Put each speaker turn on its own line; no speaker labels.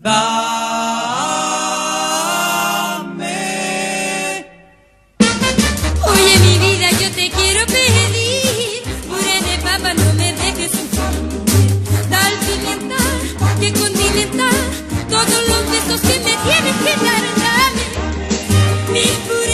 Dame.
Oye, mi vida, yo te quiero pedir, puré de papa, no me dejes sufrir. Dal pimienta, que condimenta todos los besos que me tienes que dar. Dame mi puré